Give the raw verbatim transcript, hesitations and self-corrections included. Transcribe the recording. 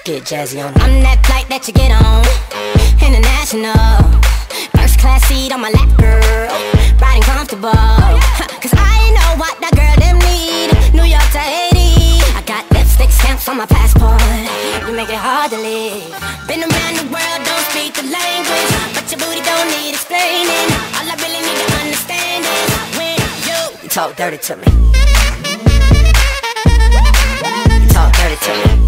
Get Jazzy on it. I'm that flight that you get on, international. First class seat on my lap, girl, riding comfortable. Cause I know what that girl them need. New York to Haiti, I got lipstick stamps on my passport. You make it hard to live. Been around the world, don't speak the language, but your booty don't need explaining. All I really need to understand is when you, You talk dirty to me. You talk dirty to me.